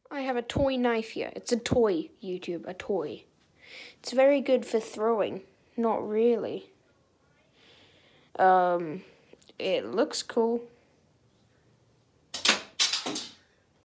I have a toy knife here. It's a toy, YouTube, a toy. It's very good for throwing. Not really. It looks cool.